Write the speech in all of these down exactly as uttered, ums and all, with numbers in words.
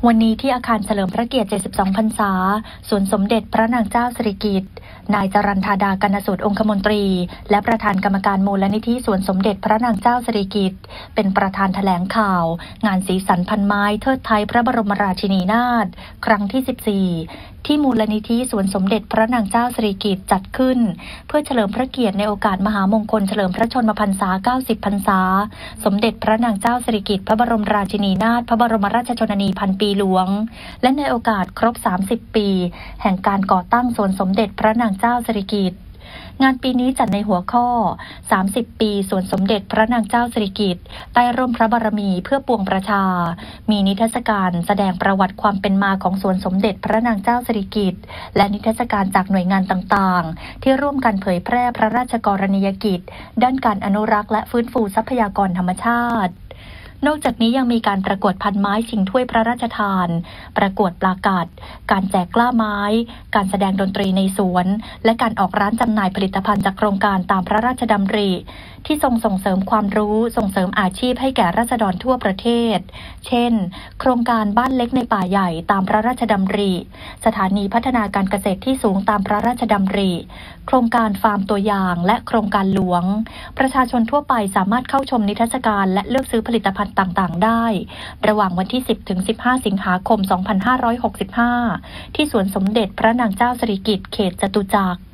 วันนี้ที่อาคารเฉลิมพระเกียรติ เจ็ดสิบสอง พรรษาสวนสมเด็จพระนางเจ้าสิริกิติ์ นายจรัญธาดากนสูตรองคมนตรีและประธานกรรมการมูลนิธิสวนสมเด็จพระนางเจ้าสิริกิติ์เป็นประธานแถลงข่าวงานสีสันพันไม้เทิดไทยพระบรมราชินีนาถครั้งที่ สิบสี่ ที่มูลนิธิสวนสมเด็จพระนางเจ้าสิริกิติ์จัดขึ้นเพื่อเฉลิมพระเกียรติในโอกาสมหามงคลเฉลิมพระชนมพรรษา เก้าสิบ พรรษาสมเด็จพระนางเจ้าสิริกิติ์พระบรมราชินีนาถพระบรมราชชนนีพันปีหลวงและในโอกาสครบ สามสิบ ปีแห่งการก่อตั้งสวนสมเด็จพระนางเจ้าสิริกิติ์งานปีนี้จัดในหัวข้อ สามสิบ ปีสวนสมเด็จพระนางเจ้าสิริกิติ์ใต้ร่มพระบารมีเพื่อปวงประชามีนิทรรศการแสดงประวัติความเป็นมาของสวนสมเด็จพระนางเจ้าสิริกิติ์และนิทรรศการจากหน่วยงานต่างๆที่ร่วมกันเผยแพร่พระราชกรณียกิจด้านการอนุรักษ์และฟื้นฟูทรัพยากรธรรมชาตินอกจากนี้ยังมีการประกวดพันไม้ชิงถ้วยพระราชทานประกวดปลากัดการแจกกล้าไม้การแสดงดนตรีในสวนและการออกร้านจำหน่ายผลิตภัณฑ์จากโครงการตามพระราชดำริที่ทรงส่งเสริมความรู้ส่งเสริมอาชีพให้แก่ราษฎรทั่วประเทศเช่นโครงการบ้านเล็กในป่าใหญ่ตามพระราชดำริสถานีพัฒนาการเกษตรที่สูงตามพระราชดำริโครงการฟาร์มตัวอย่างและโครงการหลวงประชาชนทั่วไปสามารถเข้าชมนิทรรศการและเลือกซื้อผลิตภัณฑ์ต่างๆได้ระหว่างวันที่ สิบถึงสิบห้า สิงหาคม สองพันห้าร้อยหกสิบห้า ที่สวนสมเด็จพระนางเจ้าสิริกิติ์เขตจตุจักร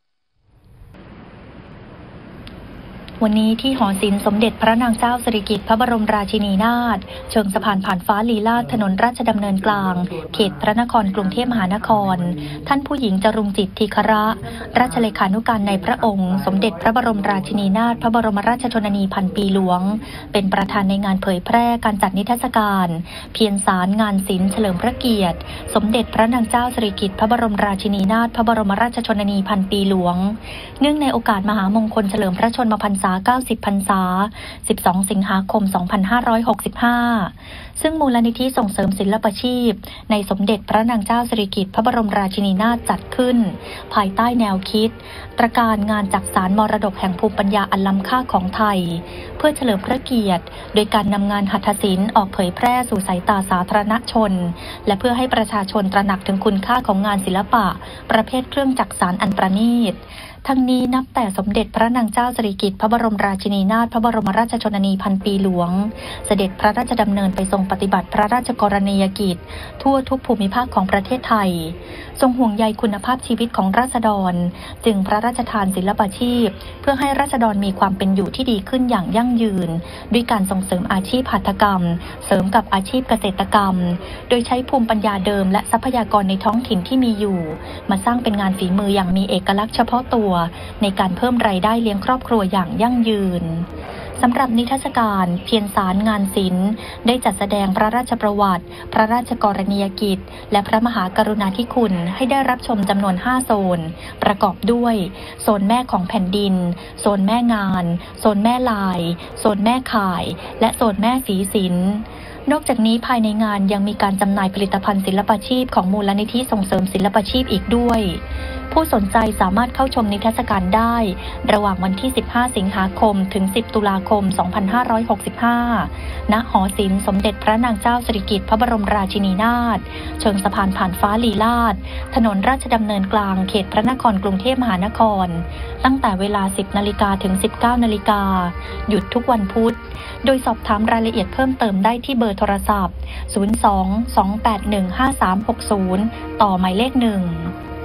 วันนี้ที่หอศิลป์สมเด็จพระนางเจ้าสิริกิติ์พระบรมราชินีนาถเชิงสะพานผ่านฟ้าลีลาศถนนราชดำเนินกลางเขตพระนครกรุงเทพมหานครท่านผู้หญิงจรุงจิตธีคระราชเลขานุการในพระองค์สมเด็จพระบรมราชินีนาถพระบรมราชชนนีพันปีหลวงเป็นประธานในงานเผยแพร่การจัดนิทรรศการเพียรสารงานศิลป์เฉลิมพระเกียรติสมเด็จพระนางเจ้าสิริกิติ์พระบรมราชินีนาถพระบรมราชชนนีพันปีหลวงเนื่องในโอกาสมหามงคลเฉลิมพระชนมพรรษาเก้าสิบ พรรษา สิบสอง สิงหาคม สองพันห้าร้อยหกสิบห้า ซึ่งมูลนิธิส่งเสริมศิลปาชีพในสมเด็จพระนางเจ้าสิริกิติ์พระบรมราชินีนาถจัดขึ้นภายใต้แนวคิดตระการงานจักสานมรดกแห่งภูมิปัญญาอันล้ำค่าของไทยเพื่อเฉลิมพระเกียรติโดยการนำงานหัตถศิลป์ออกเผยแพร่สู่สายตาสาธารณชนและเพื่อให้ประชาชนตระหนักถึงคุณค่าของงานศิลปะประเภทเครื่องจักสานอันประณีตทั้งนี้นับแต่สมเด็จพระนางเจ้าสิริกิติ์พระบรมราชินีนาถพระบรมราชชนนีพันปีหลวงเสด็จพระราชดำเนินไปทรงปฏิบัติพระราชกรณียกิจทั่วทุกภูมิภาคของประเทศไทยทรงห่วงใยคุณภาพชีวิตของราษฎรจึงพระราชทานศิลปาชีพเพื่อให้ราษฎรมีความเป็นอยู่ที่ดีขึ้นอย่างยั่งยืนด้วยการส่งเสริมอาชีพหัตถกรรมเสริมกับอาชีพเกษตรกรรมโดยใช้ภูมิปัญญาเดิมและทรัพยากรในท้องถิ่นที่มีอยู่มาสร้างเป็นงานฝีมืออย่างมีเอกลักษณ์เฉพาะตัวในการเพิ่มรายได้เลี้ยงครอบครัวอย่างยั่งยืนสำหรับนิทรรศการเพียรสารงานศิลป์ได้จัดแสดงพระราชประวัติพระราชกรณียกิจและพระมหากรุณาธิคุณให้ได้รับชมจำนวนห้าโซนประกอบด้วยโซนแม่ของแผ่นดินโซนแม่งานโซนแม่ลายโซนแม่ข่ายและโซนแม่สีศิลป์นอกจากนี้ภายในงานยังมีการจำหน่ายผลิตภัณฑ์ศิลปาชีพของมูลนิธิส่งเสริมศิลปาชีพอีกด้วยผู้สนใจสามารถเข้าชมนิทรรศการได้ระหว่างวันที่ สิบห้า สิงหาคมถึง สิบ ตุลาคม สองพันห้าร้อยหกสิบห้า ณ หอศิลป์สมเด็จพระนางเจ้าสิริกิติ์พระบรมราชินีนาถเชิงสะพานผ่านฟ้าลีลาศถนนราชดำเนินกลางเขตพระนครกรุงเทพมหานครตั้งแต่เวลา สิบ นาฬิกาถึง สิบเก้า นาฬิกาหยุดทุกวันพุธโดยสอบถามรายละเอียดเพิ่มเติมได้ที่เบอร์โทรศัพท์ ศูนย์ สอง สอง แปด หนึ่ง ห้า สาม หก ศูนย์ ต่อหมายเลขหนึ่ง